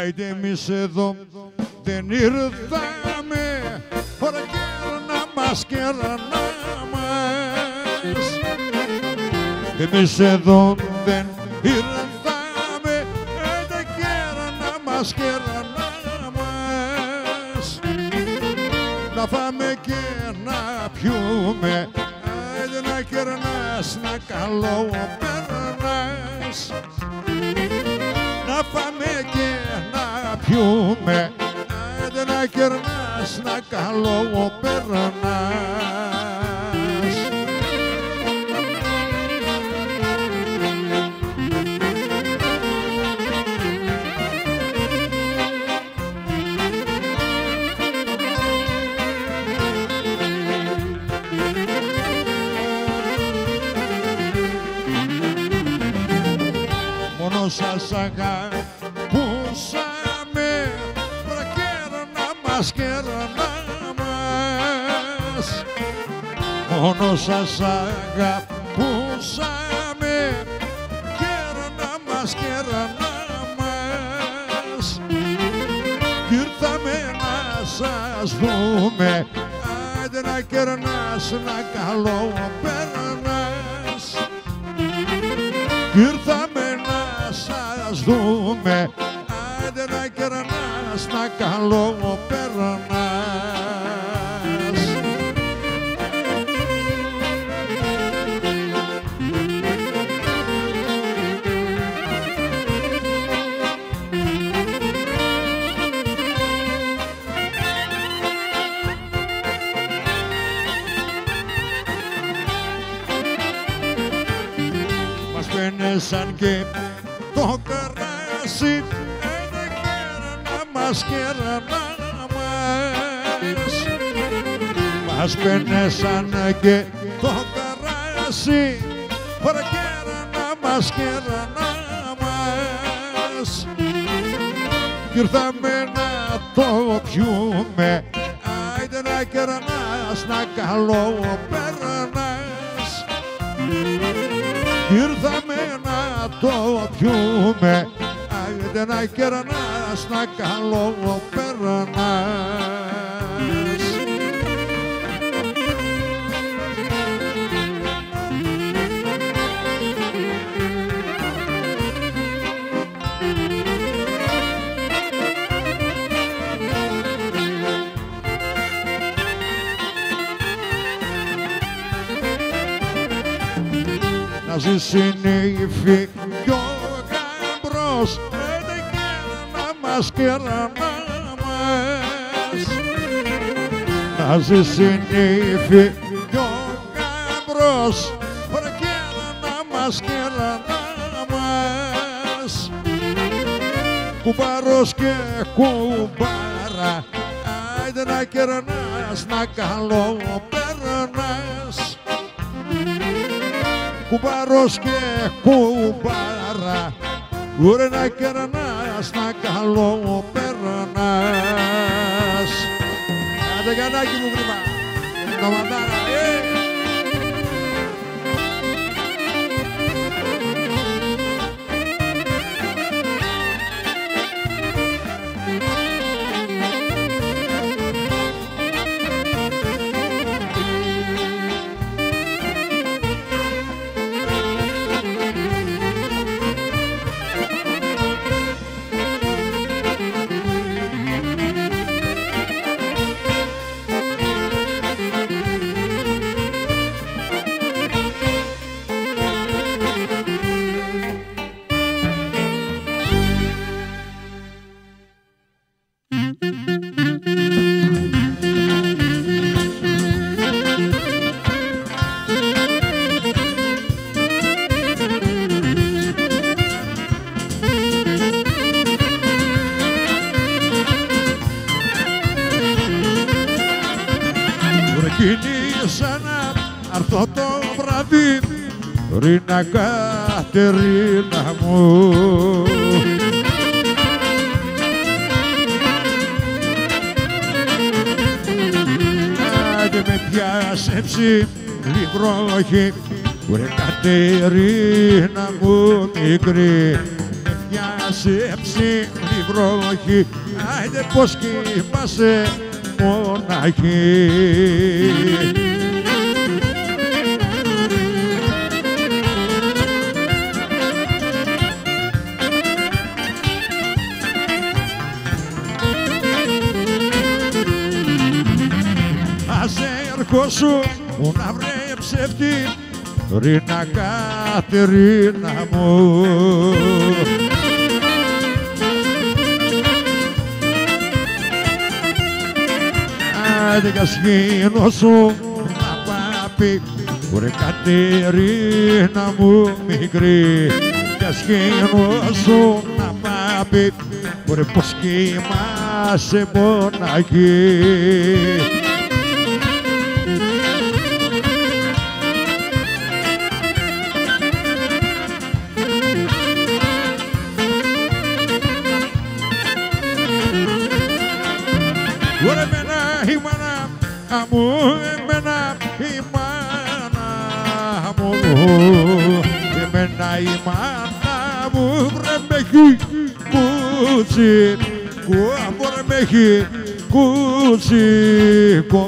Άιντε εμείς εδώ δεν ήρθαμε ώρα κέρνα μας κέρνα μας. Εμείς εδώ δεν ήρθαμε άιντε κέρνα μας κέρνα μας. Να φάμε και να πιούμε άιντε να κερνάς να καλό περνάς. Να φάμε και να πιούμε άντε να κερνάς να καλό περνάς. Μόνο σας αγαπούσαμε προκέρνα μας κέρνα μας. Μόνο σας αγαπούσαμε κέρνα μας κι ήρθαμε να σας δούμε άντε να κερνάς να καλό περνάς. Κι ήρθαμε να σας δούμε άντε να κερνάς να καλό περνάς. Πένεσαν και το κράσι ένα κέρνα μας κέρνα μας. Μας πένεσαν και το κράσι ένα κέρνα μας κέρνα μας. Κι ήρθαμε να το πιούμε άιντε να κερνάς να καλό περνάς. Ήρθαμε να το πιούμε άιντε να κερνάς να καλό περνάς. Να ζήσει η νύφη κι ο γαμπρός άντε κέρνα μας κέρνα μας. Να ζήσει η νύφη κι ο γαμπρός άντε κέρνα μας κέρνα μας. Κουμπάρος και κουμπάρα άιντε να κερνάς να καλό περνάς. Κουμπάρος και κουμπάρα ούρε να κερνάς να καλό περνάς. Άντε Γιαννάκη μου γρήμα, το μαντάρα, κίνησα να αρθώ το βράδυ Ρίνα Κατερίνα μου. Άντε με πιάσε ψηλή βροχή βρε Κατερίνα μου μικρή. Με πιάσε ψηλή η βροχή, άιντε πως κοιμάσαι μοναχή. Σου να βρε ψεύτη, Ρίνα Κατερίνα μου. Άντε κασκήνο σου να πάπει, βρε Κατερίνα μου μικρή. Κασκήνο σου να πάπει, βρε πως κοιμάσαι μοναχή. Ωραία εμένα η μάνα μου, εμένα η μάνα μου, εμένα η μάνα μου, βρε με έχει κούτσι, βρε με έχει κούτσικο.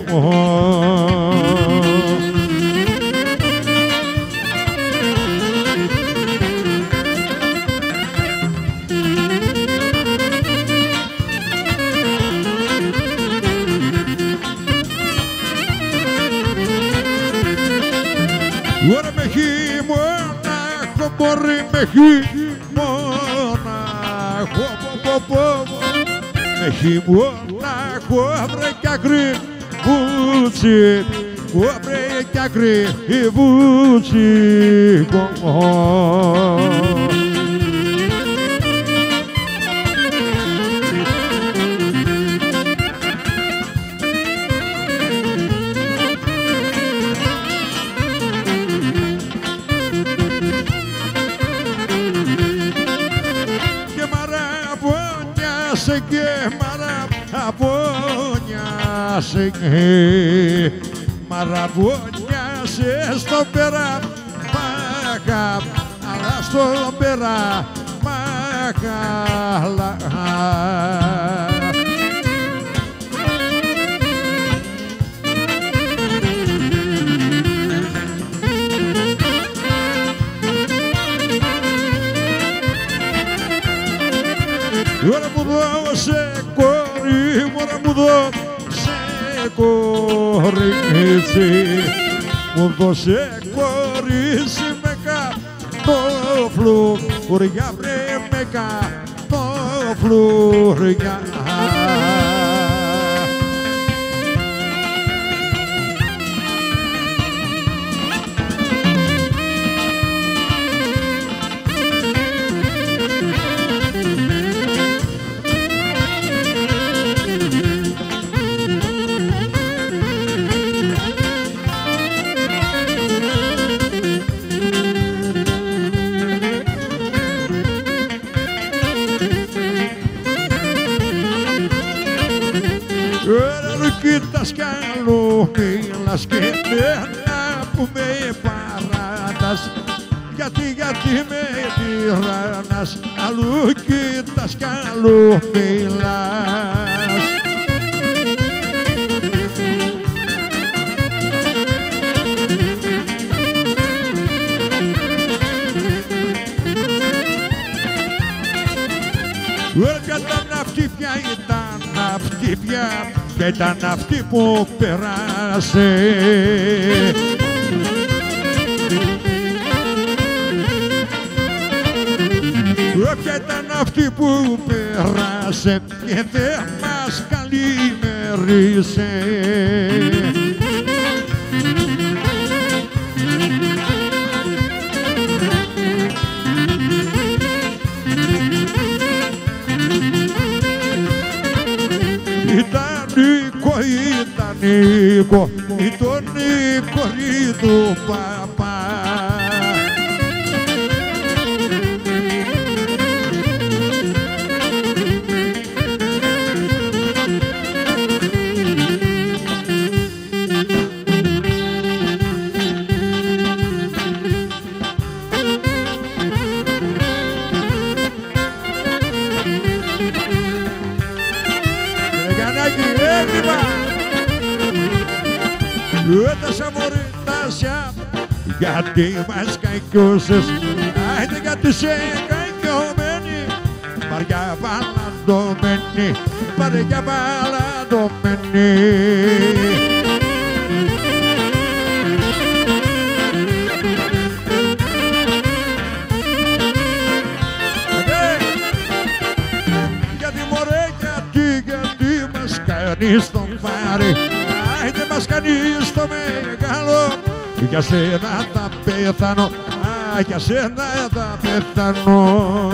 Ωραία με έχει μονάχο, μπορεί με έχει μονάχο, με έχει μονάχο, βρε κι άκρη βούτσι, βρε κι άκρη βούτσικο. Και μαραβωνιάσε και μαραβωνιάσε στον πέρα μάχα, αλλά στον πέρα μάχα. Ωραία μου δώσε κόρη, ωραία μου δώσε κορίτσι, μου δώσε κορίτσι με κατόφλουρια, βρε με κατόφλουρια. Κοίτας κι αλλού μιλάς και μένα που με παράτας, γιατί με τυράννας, αλλού κοίτας κι αλλού μιλάς. Ήταν αυτή πια, ήταν αυτή πια, και ήταν αυτή που περάσε. Όποια ήταν αυτή που περάσε και δεν μας καλημερίσε. Ήταν Νίκο, ήταν η κορή του παπά. έγρυπα. Τα σαμορίτασια, γιατί μας κακιούσες, άιντε γιατί σε κακιωμένη, βαριά παλαντωμένη, βαριά παλαντωμένη. Γιατί μας κάνεις το πάρει, άιντε μας κάνεις το μεγάλο, για σένα θα πεθάνω, για σένα θα πεθάνω.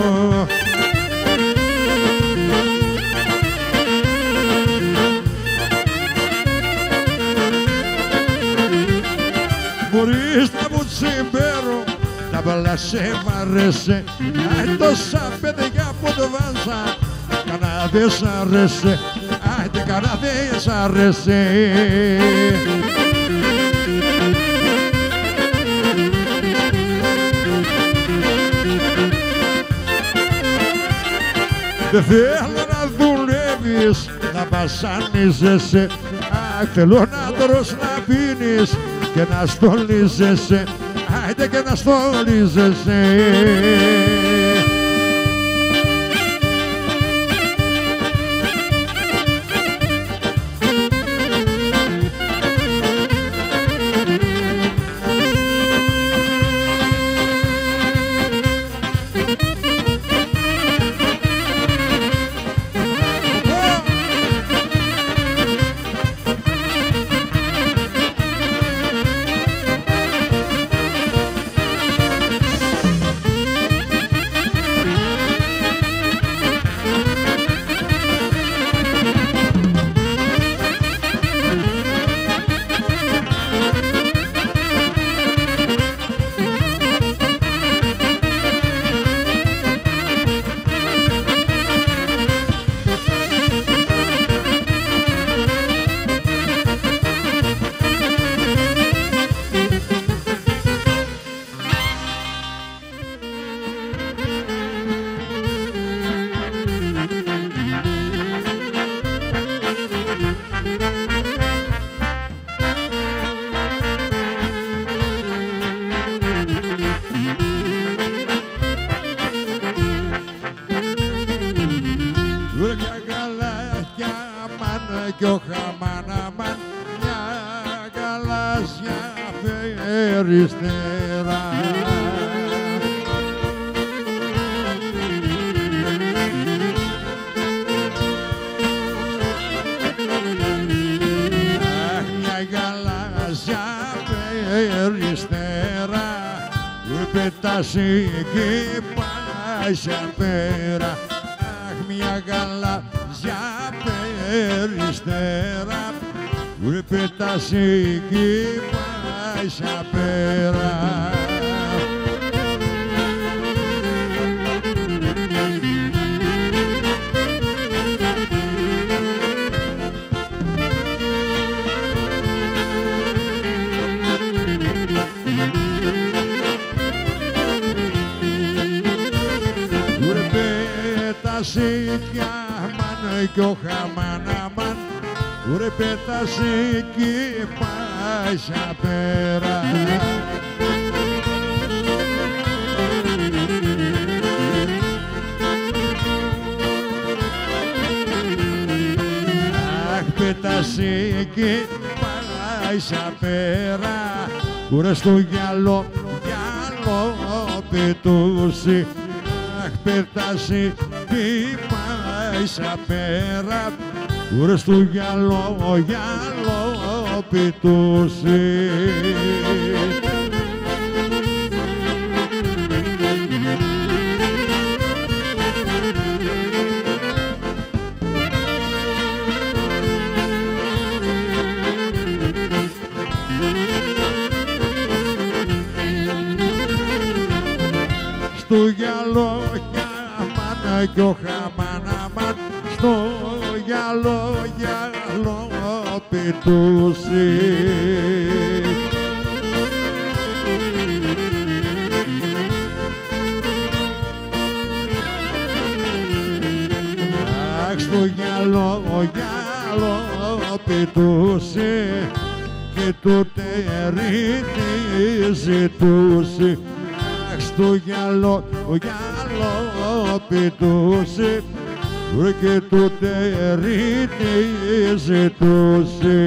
Μπορείς να μου τσιμπέρω, να μπλάσαι μ' αρέσει, τόσα παιδιά που το βάζα, κανά δεν σ' αρέσει, άιντε κανά δεν σ' αρέσει. Δεν θέλω να δουλεύεις, να βασανίζεσαι, θέλω να τρως, να πίνεις και να στολίζεσαι, άιντε και να στολίζεσαι. Κι ο χαμάναμαν μια γαλάζια περιστέρα. Αχ, μια γαλάζια περιστέρα που πετάσει και πάει σαν πέρα. Αχ, μια γαλάζια περιστέρα που πετάσει και πάει σαν πέρα. Πέτασε κι αμάν κι ο χαμάναμαν, ρε πέτασε κι πάει σαν πέρα. Αχ, πέτασε κι πάει σαν πέρα, ρε στο γυαλό, γυαλό πετούσε. Αχ, πέτασε κι πάει σαν πέρα, ρε στο γυαλό, γυαλό πετούσε. Στο γυαλό γιαμάνα κι ο χαμάναμαν, στο γυαλό, γυαλό πετούσε. Αχ, στο γυαλό, γυαλό πετούσε και το τερίτη ζητούσε. Αχ, στο γυαλό πετούσε και το τερίτη ζητούσε.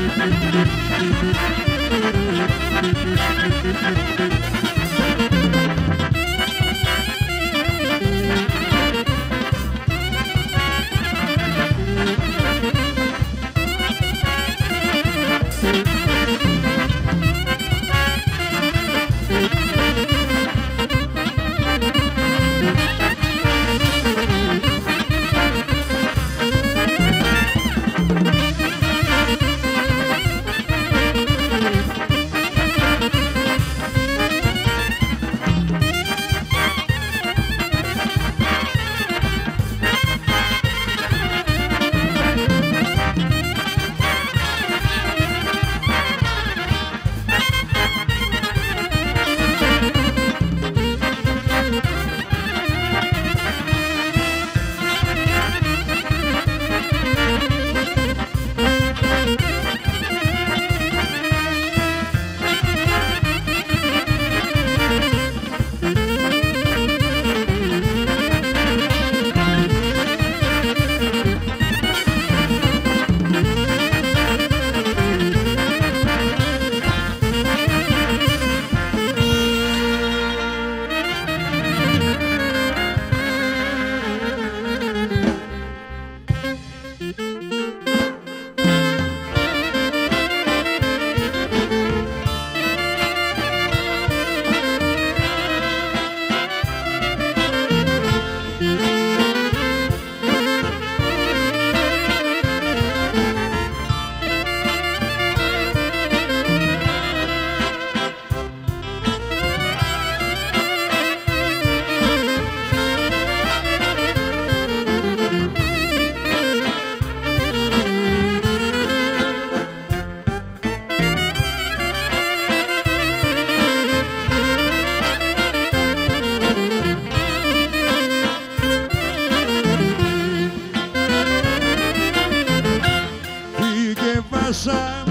μέσα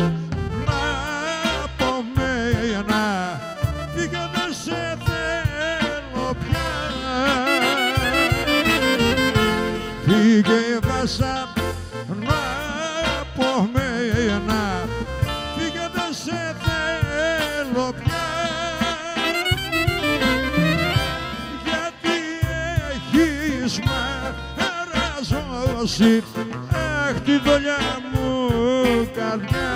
από μένα, φύγε, δεν σε θέλω πια. Φύγε μέσα από μένα, φύγε, δεν σε θέλω πια. Γιατί έχεις μαραζώσει, αχ, τη δουλειά μου καρδιά.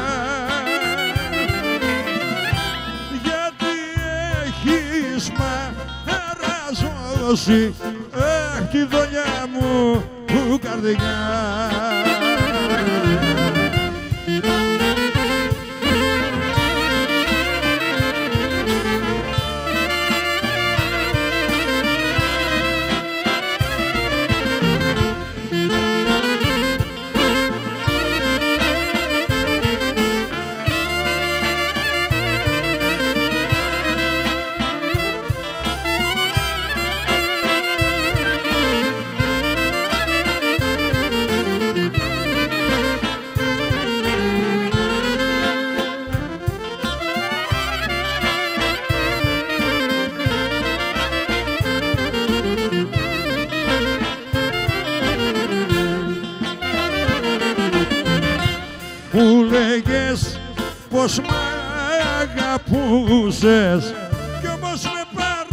Γιατί έχεις μαραζώσει, αχ, τη δουλειά μου καρδιά. Μου λέγες πως μ' αγαπούσες κι όμως με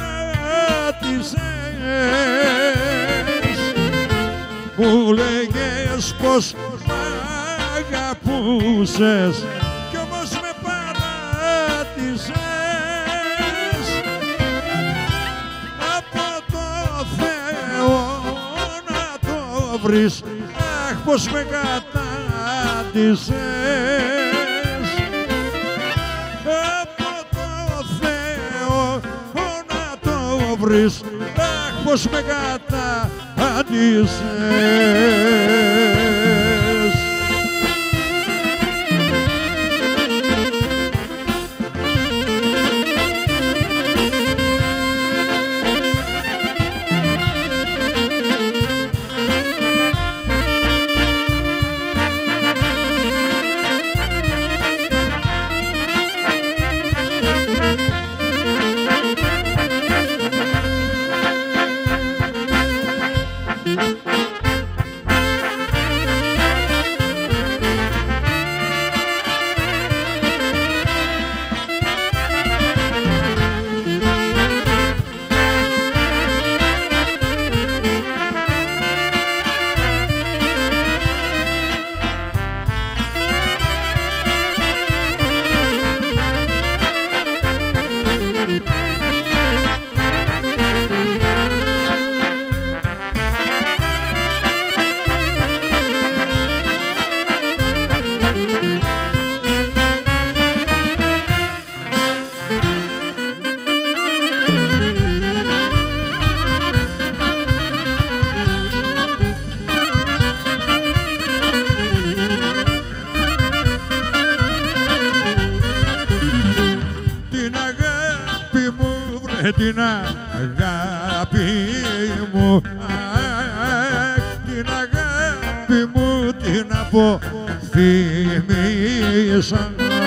παράτησες. Μου λέγες πως μ' αγαπούσες κι όμως με παράτησες. Από το Θεό να το βρεις, αχ, πως με από το Θεό να το βρεις, αχ, πως με κατάντησες. με την αγάπη μου, την αγάπη μου την αποθυμίσα.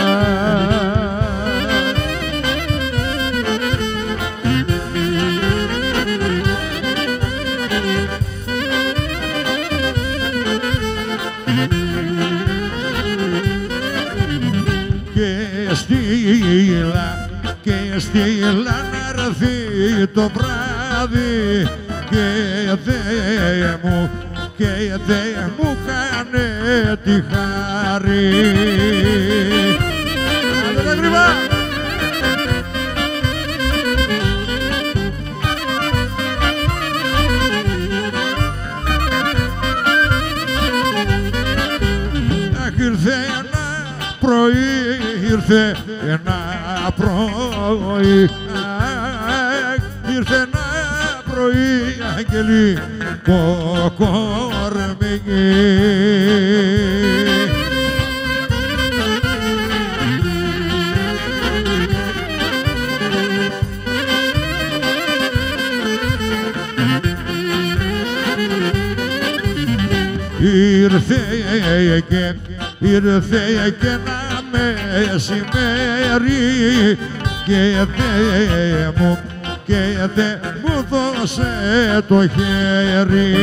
Και στείλα να έρθει το βράδυ και δε μου κάνε τη χάρη. Άντε τα κρυβά! Ήρθε ένα πρωί, ήρθε ένα πρωί, ήρθε ένα πρωί αγγελικό κορμί. Ήρθε και ένα μεσημέρι και δε μου δώσε το χέρι.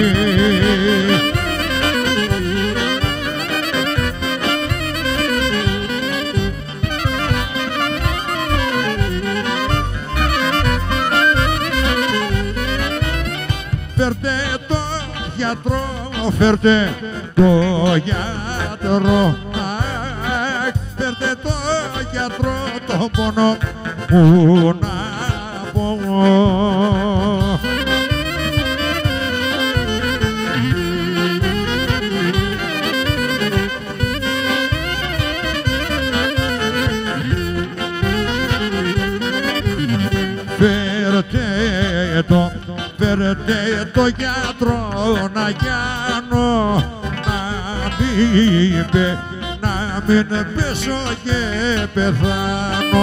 Φέρτε το γιατρό, φέρτε το γιατρό, φέρτε το γιατρό, το πόνο που να πω. Φέρτε το γιατρό να γιάνω, να μην πέσω και πεθάνω.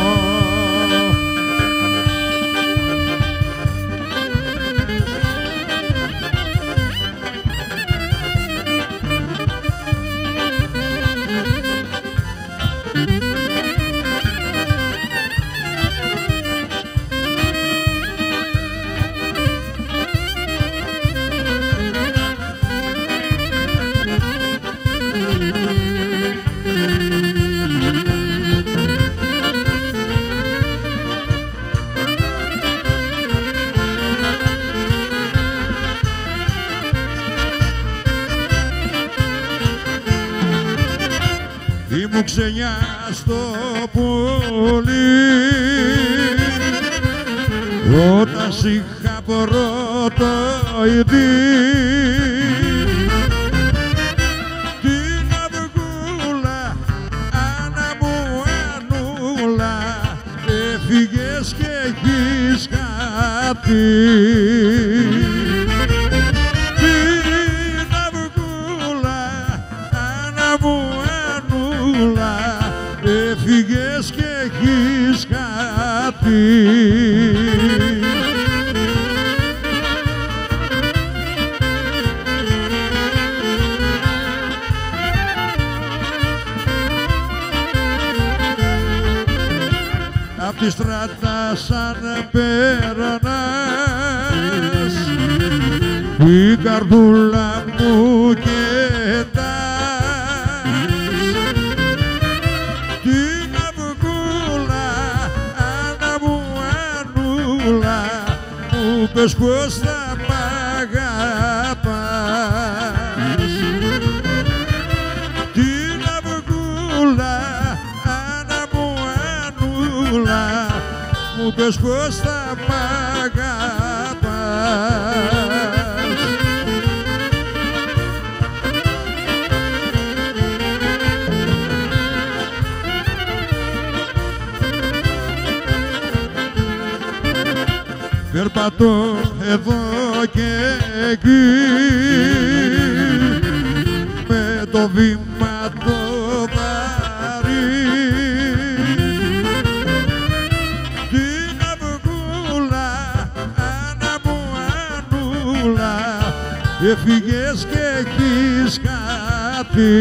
Ήμουν ξενιά στο πουλί όταν σ' είχα πρώτο ειδί. Την αυγούλα, Άννα μου Ανούλα, έφυγες και έχεις χαθεί. Την αυγούλα, Άννα μου Ανούλα, έφυγες και έχεις χαθεί. Απ' τη στράτα σαν περνάς, η καρδούλα μου κοιτάς. Την αυγούλα, Άννα μου Ανούλα, μου πες πως θα μ' αγαπάς. Την αυγούλα, Άννα μου Ανούλα, μου πες πως θα μ' αγαπάς. Περπατώ εδώ και εκεί με το βήμα το βαρύ. Την αυγούλα, Έφυγες και έχεις χαθεί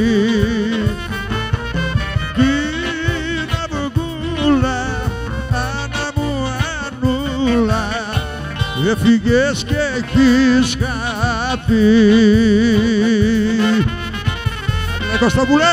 την αυγούλα, Άννα μου Ανούλα. Έφυγες και έχεις χαθεί. Κωστόπουλε!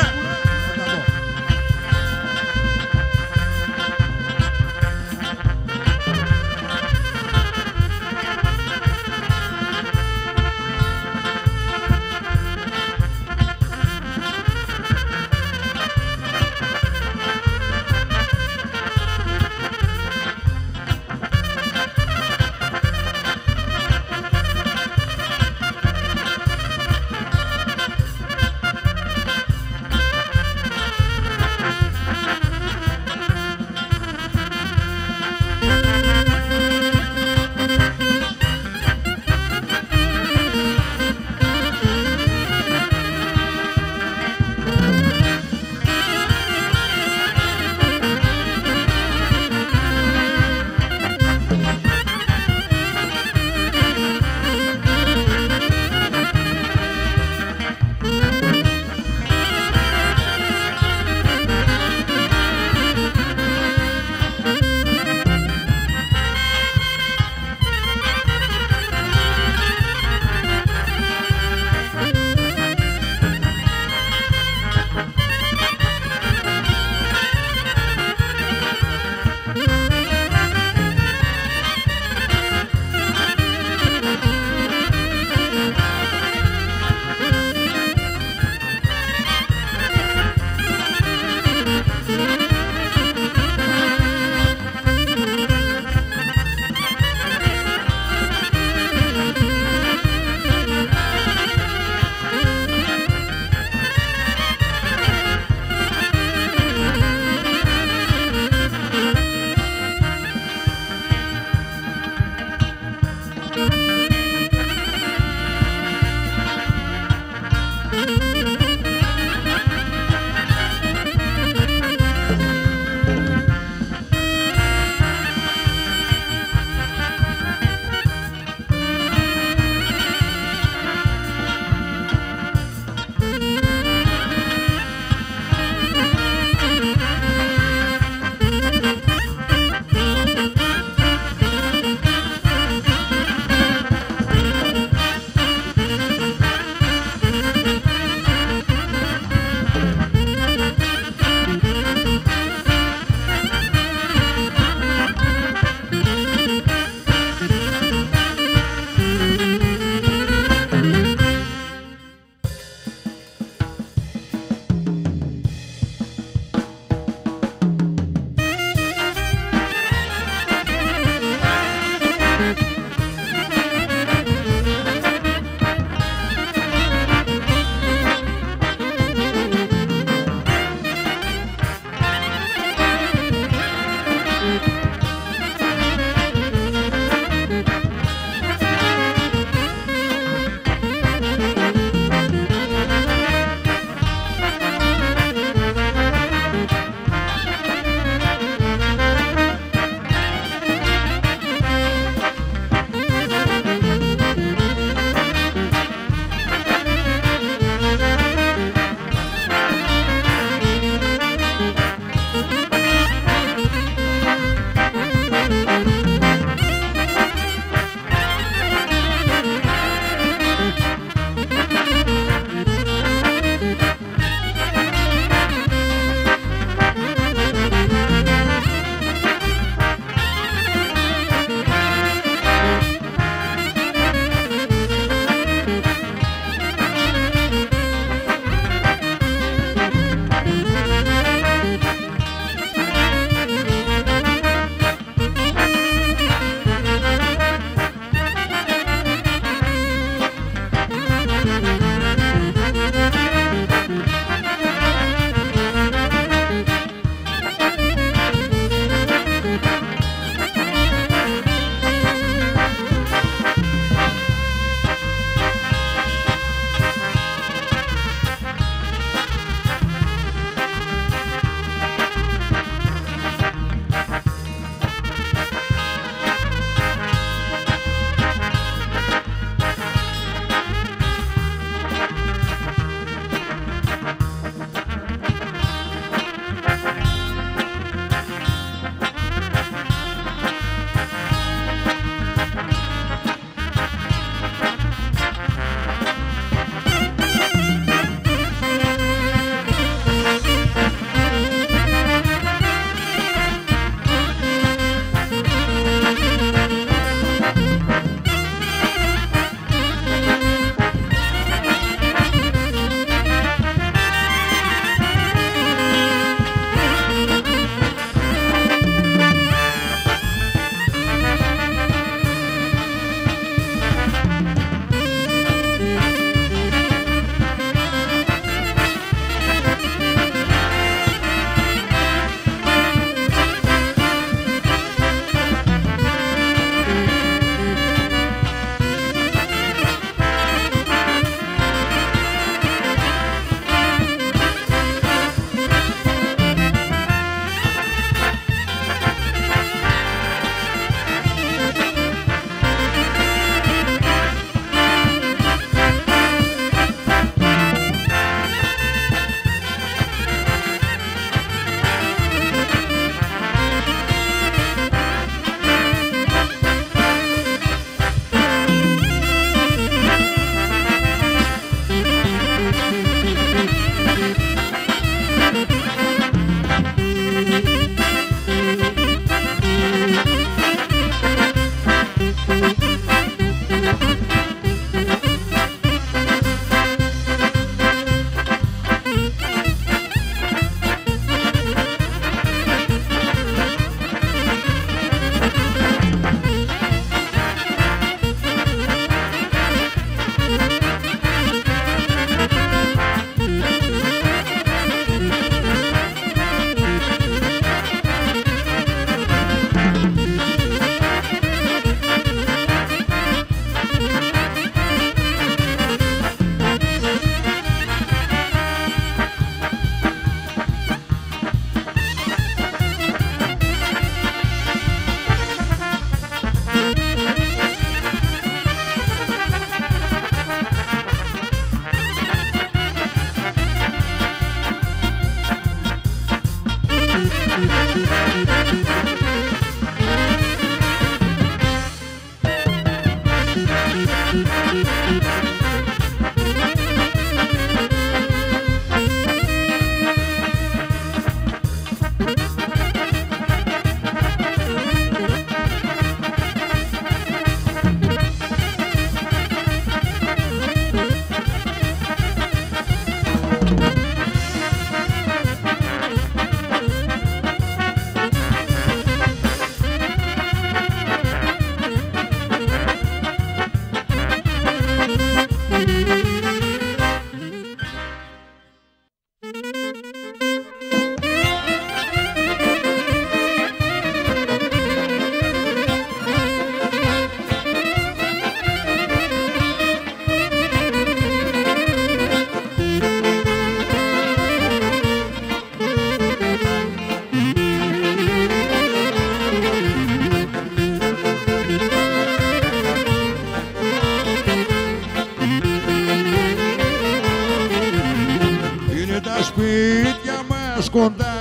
σπίτια μας κοντά,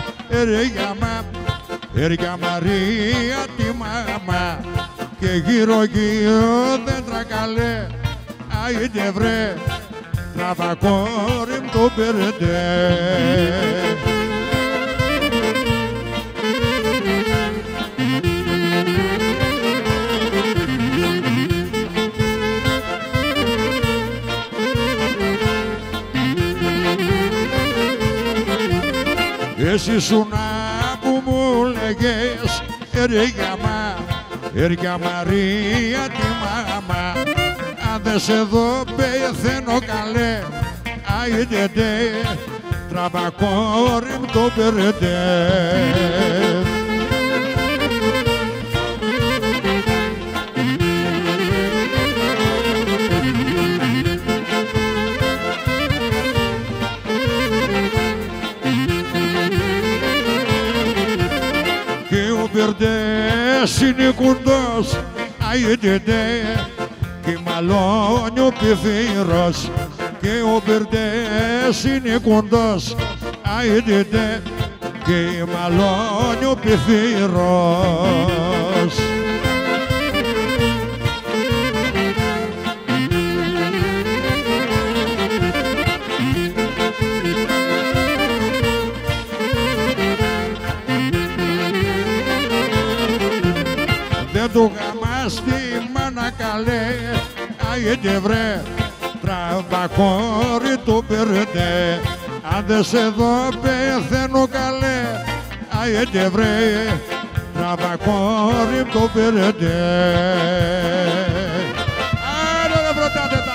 Έρια Μαρία τη μάμα και γύρω γύρω δέντρα καλέ, άιντε βρε, τραβακόρι μ' το περντέ. Εσύ σου να που μου λέγες Έρια Μαρία τη μάμα, αν δεν σε δω πεθαίνω καλέ, άιντε ντε, τραβακόρι μ' το περντέ. Περντές είναι κουντός, άιντε ντε, και μαλώνει ο πιθύρος. Και ο Περντές είναι κουντός, άιντε ντε, και μαλώνει ο πιθύρος. Δεν του γαμάς τη μάνα καλέ, άιντε βρε, τραβακόρι το περντέ. Αν δεν σε δω πεθαίνω καλέ, άιντε βρε, τραβακόρι το περντέ. Άρα δεν βροτάτε τα,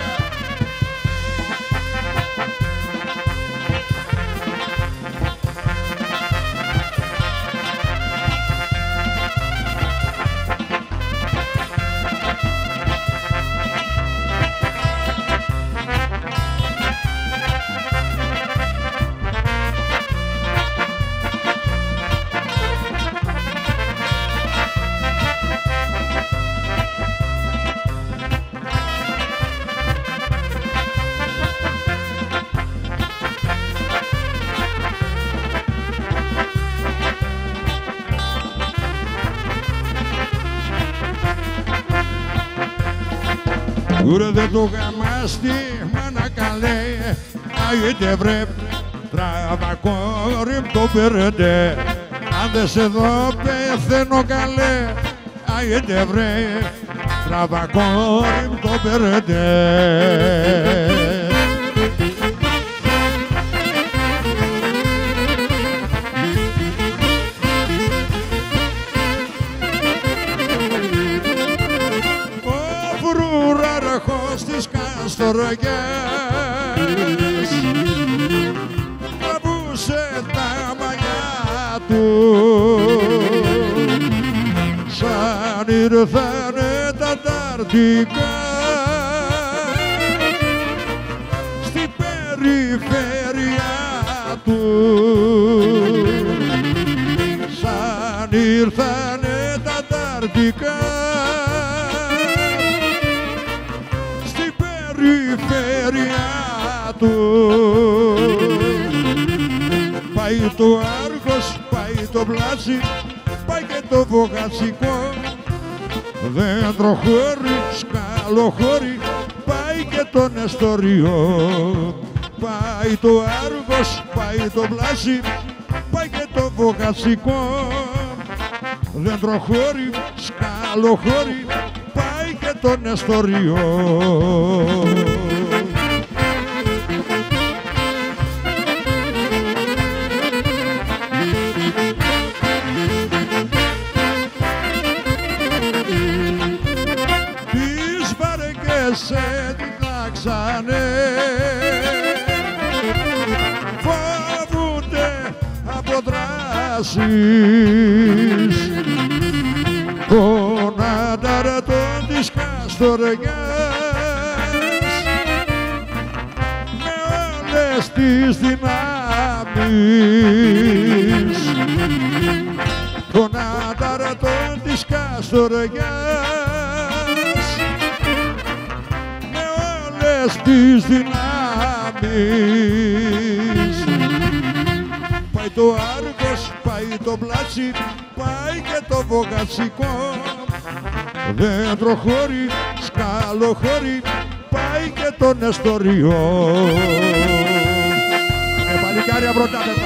Ούρε δεν το γαμάς τη μάνα καλέ, άιντε βρε, τραβακόρι μ' το περντέ. Αν δεν σε δω πεθαίνω καλέ, άιντε βρε, τραβακόρι μ' το περντέ. Στις Καστοριές τραβούσε τα μαλλιά του, σαν ήρθανε τα ταρτικά στην περιφέρεια του, σαν ήρθανε τα ταρτικά περιφέρεια του. Πάει το Άργος, πάει το Πλάσι, πάει και το Βογασικό, δέντρο χώρι, σκαλοχώρι, πάει και το Νεστοριό. Πάει το Άργος, πάει το Πλάσι, πάει και το Βογασικό, δέντρο χώρι, σκαλοχώρι, πάει και το Νεστοριό. Τις βαρκές σε διδάξανε, φοβούνται από δράσεις, τον ανταρατών της Καστοριάς με όλες τις δυνάμεις, τον ανταρατών της Καστοριάς με όλες τις δυνάμεις. το Άργος, πάει το Πλάτσι, πάει και το Βογατσικό. Δέντροχώρι, σκαλοχώρι, πάει και το Νεστοριό. Παλικάρια πρωτάθλημα.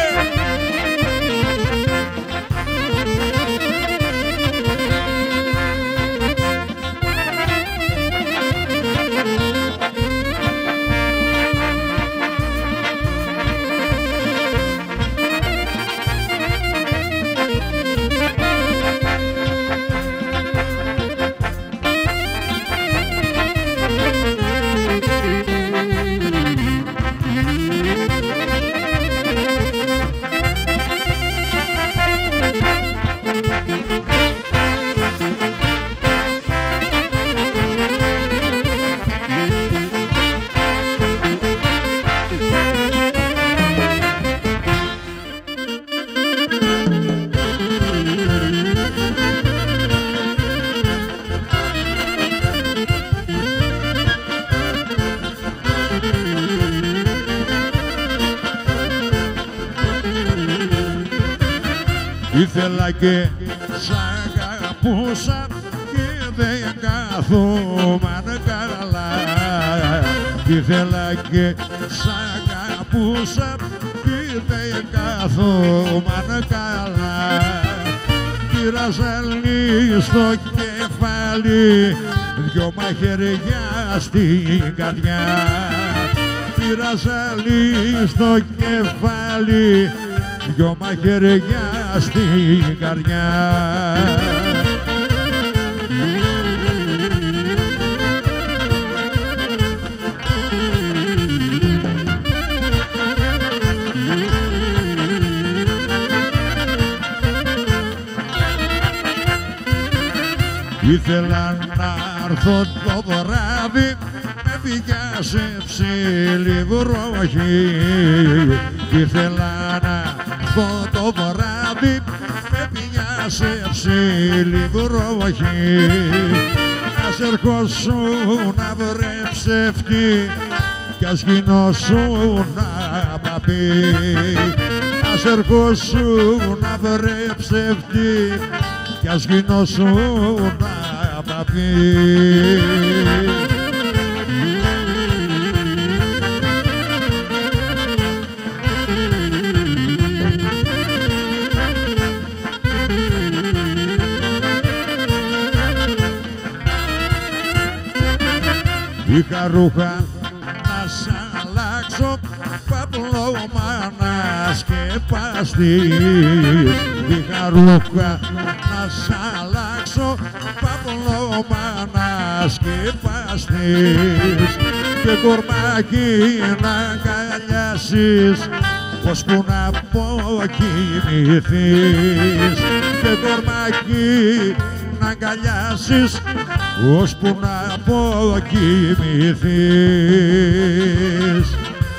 Ήθελα και σ' αγαπούσα και δεν καθόμαν καλά. Ήθελα και σ' αγαπούσα και δεν καθόμαν καλά. Πήρα ζαλί στο κεφάλι, δυο μαχαιριά στην καρδιά. Πήρα ζαλί στο κεφάλι, δυο μαχαιριά στην καρδιά. Ήθελα να έρθω το βράδυ, με πιάσε ψήλη βροχή. Ήθελα να έρθω το βράδυ, με πιάσε ψήλη βροχή. Ας ερχόσουν να βρε ψεύτη κι ας γινώσουν απαπή. Ας ερχόσουν να βρε ψεύτη κι ας γινώσουν απαπή. Είχα ρούχα να σ' αλλάξω, παπλώμα να σκεπαστείς. Είχα ρούχα να σ' αλλάξω, παπλώμα να σκεπαστείς. Και κορμάκι να αγκαλιάσεις, ώσπου να αποκοιμηθείς. Και κορμάκι να αγκαλιάσεις, ώσπου να αποκοιμηθείς.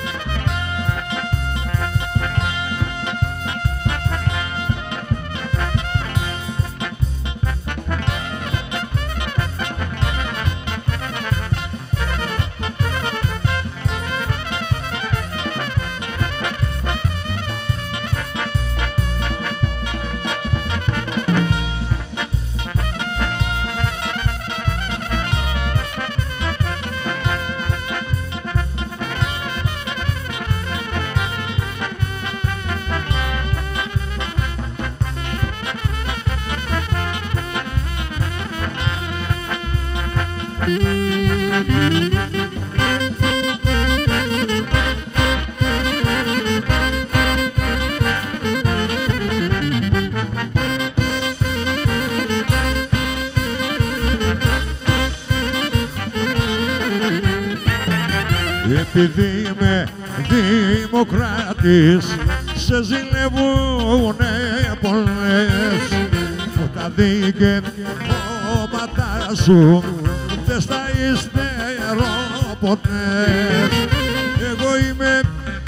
Επειδή είμαι δημοκράτης, σε ζηλεύουνε πολλές, που τα δικαιώματα σου δεν στα υστερώ ποτέ. Εγώ είμαι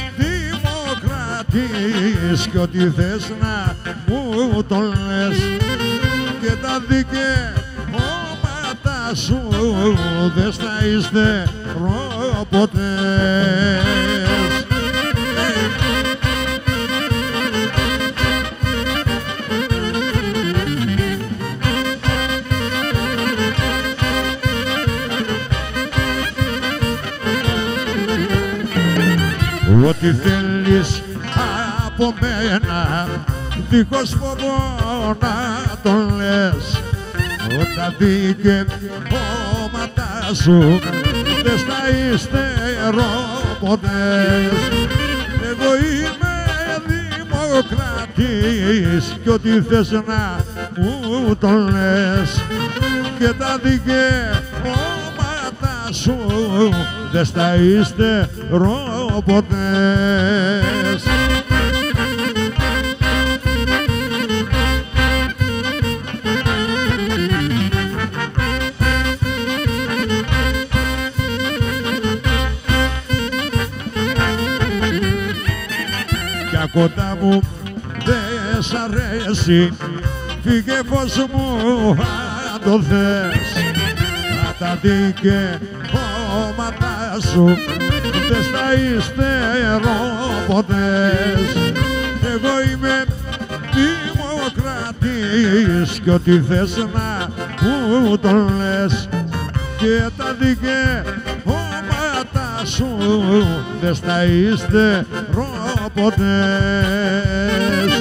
δημοκράτης και ό,τι θες να μου το λες, και τα δικαιώματα σου δεν στα υστερώ ποτέ. ό,τι θέλεις από μένα, δίχως φόβο να τον λες. Όταν δικαιώματά σου δεν στα υστεροποτές. Εγώ είμαι δημοκρατής κι ό,τι θες να μου τον λες. Και τα δικαιώματά σου δεν στα υστεροποτές. Κοντά μου δεν σ' αρέσει, φύγε πως μου αν το θες. Τα δικαιώματά σου δεν στα υστεροποτές. Εγώ είμαι δημοκρατής κι ό,τι θες να μου τον λες. Και τα δικαιώματά σου δεν στα υστεροποτές.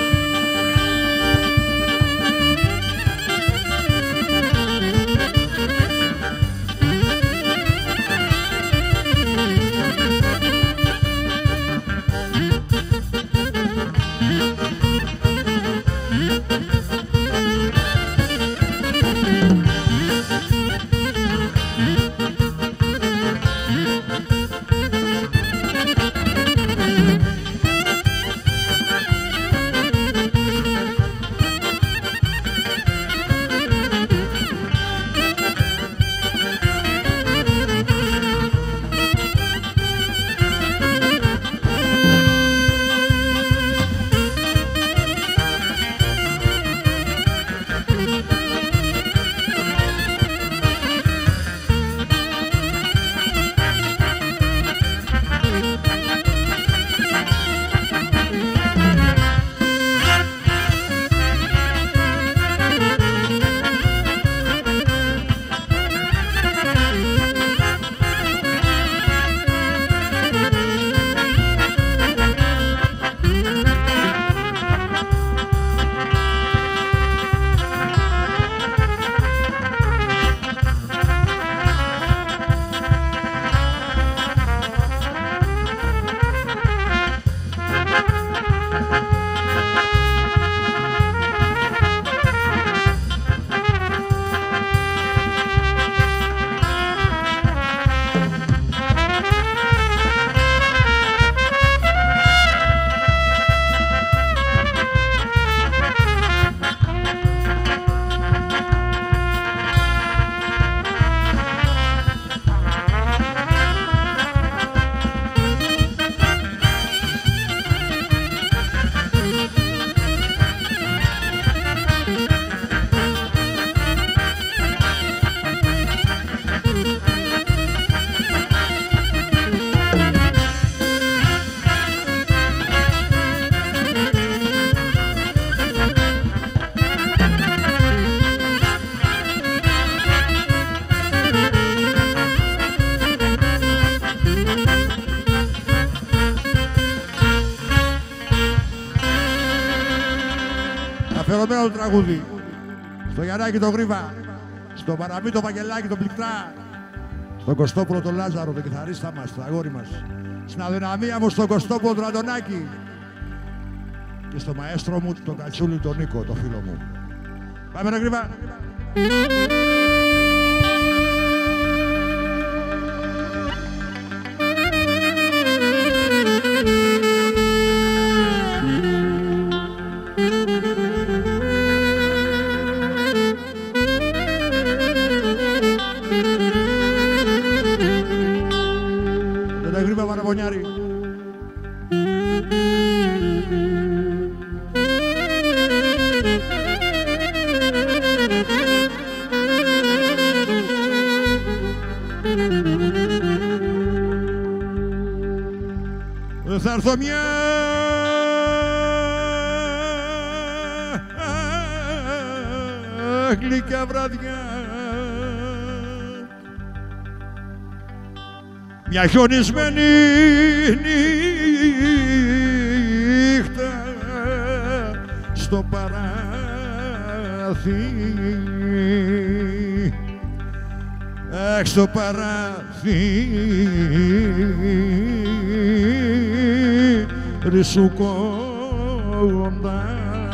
Αφιερωμένο το τραγούδι στο Γιαννάκη το Γρήβα, στο Παραμή το Βαγγελάκη το Πληκτρά, στον Κωστόπουλο τον Λάζαρο, τον κιθαρίστα μας, το αγόρι μας, στην αδυναμία μου στον Κωστόπουλο τον Αντωνάκη και στο μαέστρο μου τον Κατσούλη τον Νίκο, το φίλο μου. Πάμε ρε Γρήβα! Γρήβα Παραπονιάρη. Θα έρθω μια γλυκιά βραδιά μια χιονισμένη νύχτα στο παράθυρι, αχ, στο παράθυρι σου κοντά.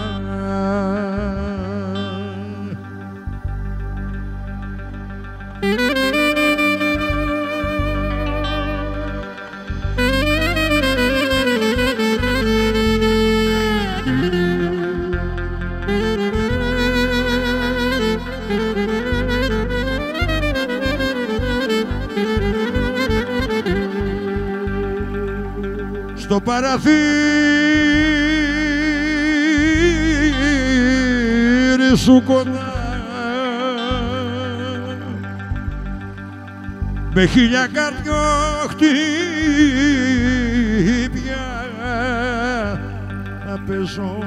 Στο παραθύρι σου κοντά με χίλια καρδιοχτύπια να παίζω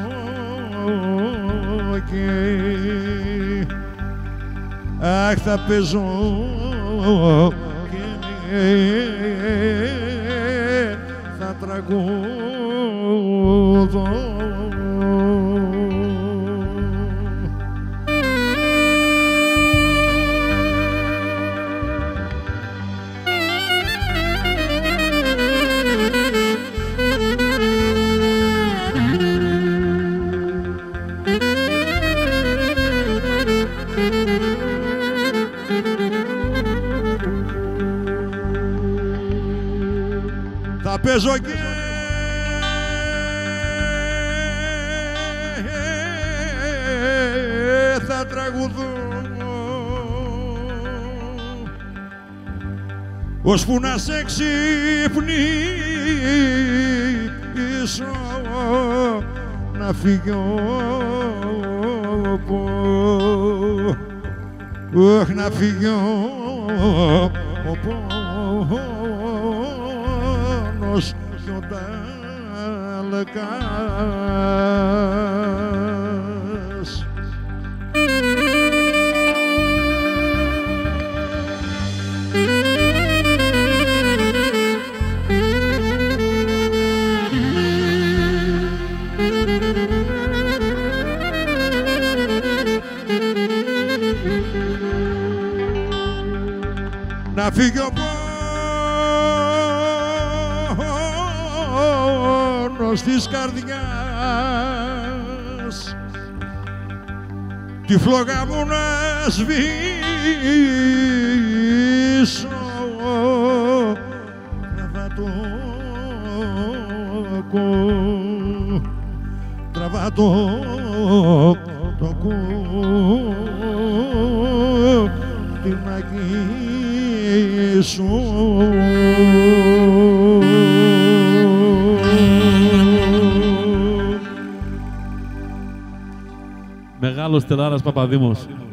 και αχ, θα παίζω και θα τραγουδώ. Θα παίζω και θα τραγουδώ ώσπου να σε ξυπνήσω να φύγω να φύγω ο πόνος κι ο ταλκάς. Να φύγει ο πόνος της καρδιάς, τη φλόγα μου να σβήσω, τραβάτω το κούτινακί σου. Μεγάλος Τελάρας Παπαδήμος.